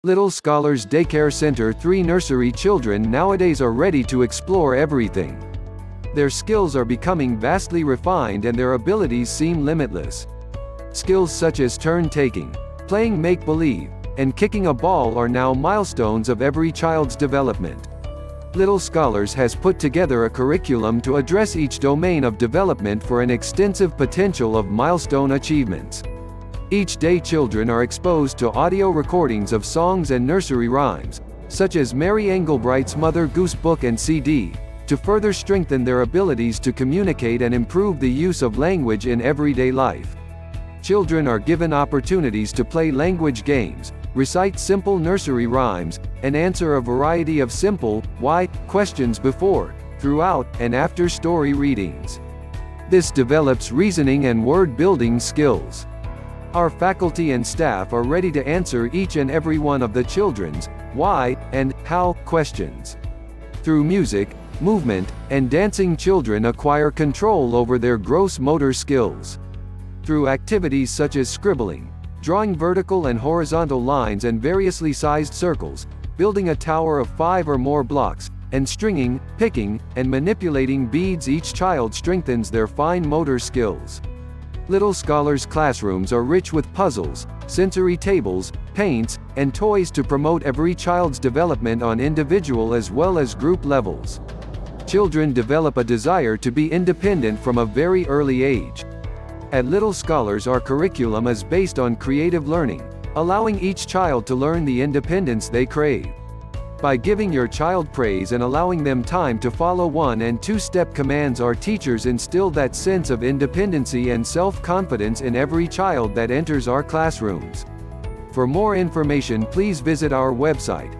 Little Scholars Daycare Center 3 nursery children nowadays are ready to explore everything. Their skills are becoming vastly refined and their abilities seem limitless. Skills such as turn-taking, playing make-believe, and kicking a ball are now milestones of every child's development. Little Scholars has put together a curriculum to address each domain of development for an extensive potential of milestone achievements. Each day children are exposed to audio recordings of songs and nursery rhymes, such as Mary Engelbreit's Mother Goose book and CD, to further strengthen their abilities to communicate and improve the use of language in everyday life. Children are given opportunities to play language games, recite simple nursery rhymes, and answer a variety of simple, why questions before, throughout, and after story readings. This develops reasoning and word-building skills. Our faculty and staff are ready to answer each and every one of the children's why and how questions. Through music, movement, and dancing, children acquire control over their gross motor skills. Through activities such as scribbling, drawing vertical and horizontal lines and variously sized circles, building a tower of 5 or more blocks, and stringing, picking, and manipulating beads, each child strengthens their fine motor skills. Little Scholars classrooms are rich with puzzles, sensory tables, paints, and toys to promote every child's development on individual as well as group levels. Children develop a desire to be independent from a very early age. At Little Scholars, our curriculum is based on creative learning, allowing each child to learn the independence they crave. By giving your child praise and allowing them time to follow 1- and 2-step commands, our teachers instill that sense of independency and self-confidence in every child that enters our classrooms. For more information, please visit our website,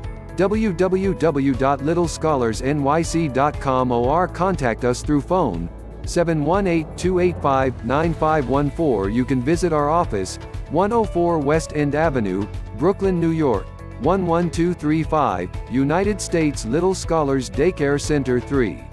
www.littlesscholarsnyc.com, or contact us through phone 718-285-9514. You can visit our office, 104 West End Avenue, Brooklyn, New York, 11235, United States. Little Scholars Daycare Center 3.